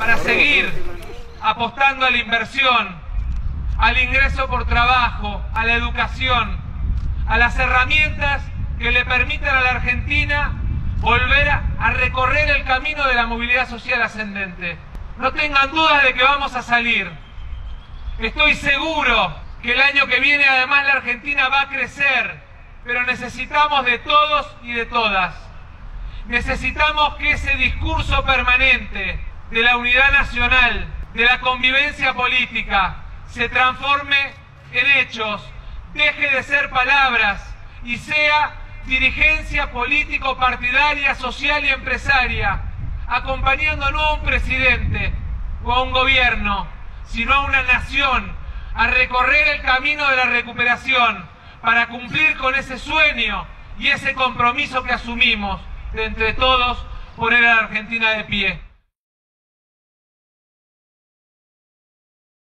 para seguir apostando a la inversión, al ingreso por trabajo, a la educación, a las herramientas que le permitan a la Argentina volver a recorrer el camino de la movilidad social ascendente. No tengan dudas de que vamos a salir. Estoy seguro que el año que viene además la Argentina va a crecer, pero necesitamos de todos y de todas. Necesitamos que ese discurso permanente de la unidad nacional, de la convivencia política, se transforme en hechos, deje de ser palabras y sea dirigencia político-partidaria, social y empresaria, acompañando no a un presidente o a un gobierno, sino a una nación, a recorrer el camino de la recuperación para cumplir con ese sueño y ese compromiso que asumimos de entre todos poner a la Argentina de pie.